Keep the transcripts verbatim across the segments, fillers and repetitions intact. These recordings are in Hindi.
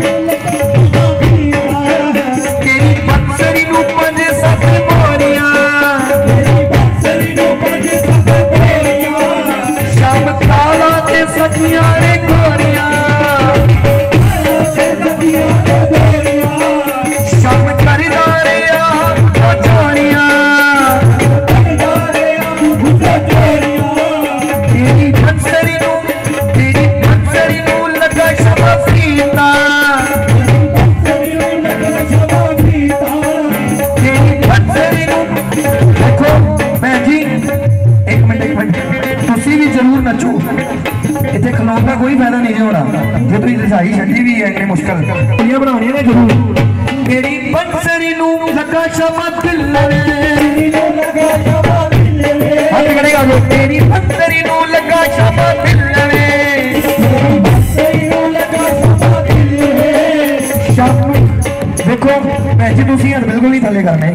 कोई फायदा नहीं होना जो तुम रसाई छड़ी भी है मुश्किल कुड़ियां बनानी ने जरूर मेरी बंसरी नू लगा शमा हाथ करेगा जो तेरी बंसरी नू लगा शमा देखो मैं जी तुम हाथ बिल्कुल नहीं थले करने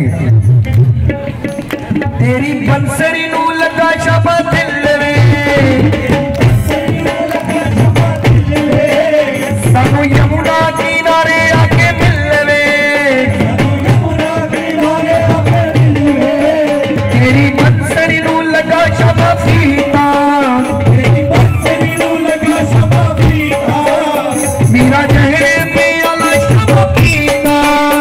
तेरी बंसरी नू लगा शमा यमुना किनारे आके मिलवे तेरी बंसरी नू लगा शमा फीता मेरा जहरे पे आला शमा फीता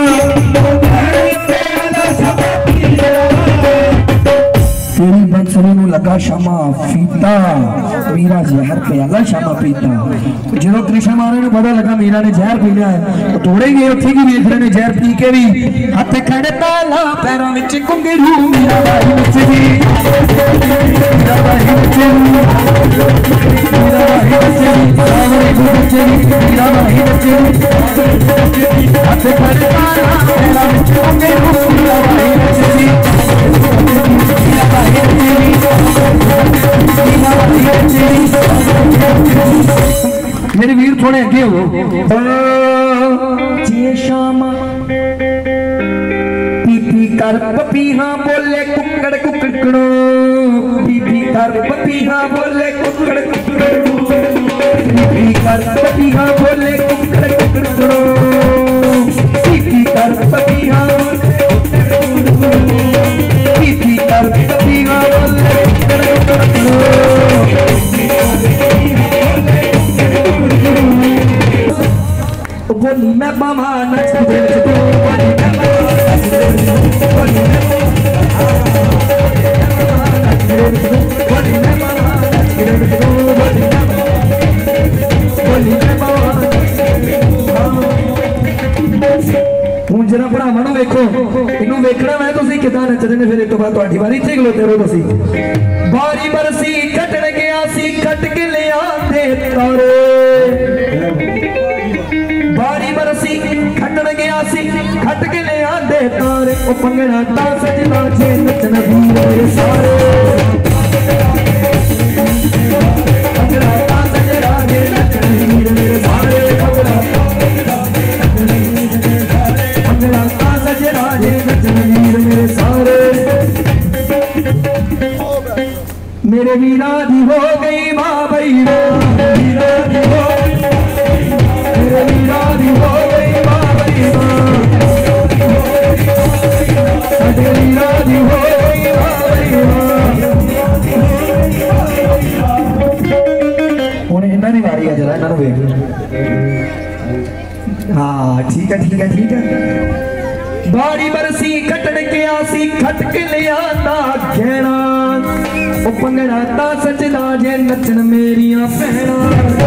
तेरी बंसरी नू लगा शमा फीता मीरा जहर पे आला शमा पीता जो कृष्ण महाराज ने पता लगा मीरा ने जहर पी लिया है तो थोड़े ही उत्थे की देख रहे ने जहर पी के भी हथ खड़े ताला पैरों में घुंघरू मीरा भाई नचदी मीरा भाई नचदी मीरा भाई नचदी सावरे नचदी मीरा भाई नचदी हथ खड़े ताला पैरों में घुंघरू मीरा भाई नचदी मीरा भाई नचदी मीरा भाई नचदी मेरे वीर थोड़े अगे हो जे शामा पीपी कर पपीहा बोले कुकड़ कुकड़ो पीपी कर पपीहा बोले कुकड़ कुकड़ो पीपी कर पपीहा बोले कुकड़ कुकड़ो पीपी कर पपीहा पीपी कर पपीहा बोले कुकड़ कुकड़ो बोली मैं बामा नच दे बोली मैं बोली मैं बोली मैं बामा नच दे बोली बोली मैं बामा हुन जरा भरावां नूं वेखो इनू वेखना मैं तुसीं किदां नचदे ने फिर इस तो बाद तुहाडी वारी इत्थे खलोते रहो तुसीं बारी बरसी कटण गया सी कट के लिया दे तारे बारी बरसी खटन गया सी खट के ले आंदे तारे ओ पंगड़ा ता सजना जे नचन वीरे सारे पंगड़ा ता सजना जे नचन वीरे सारे पंगड़ा ता सजना जे नचन वीरे सारे मेरे वीरा दी हो गई मां बई वीरा दी हो मेरे वीरा दी हो गई मां बई साडे वीरा दी हो गई मां बई हुण इन्हां दी वारी है जरा इन्हां नूं वेख हाँ ठीक है ठीक है ठीक है बारी बरसी कटन के आसी खट के लिया ता घेना ओ पंगड़ा ता सजना जे नचन मेरियां भैणा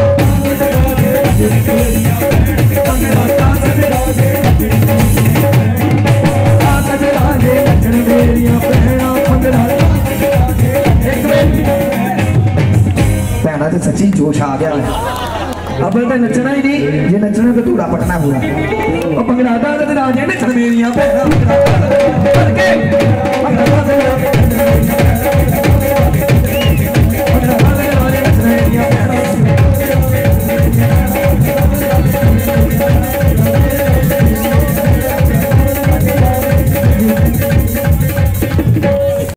भैणा तो सच्ची जोश आ गया अब तो नचना ही नहीं जे नचना तो धूड़ा पटना पूरा और पंगड़ा ता सजना जे नचन मेरियां भैणा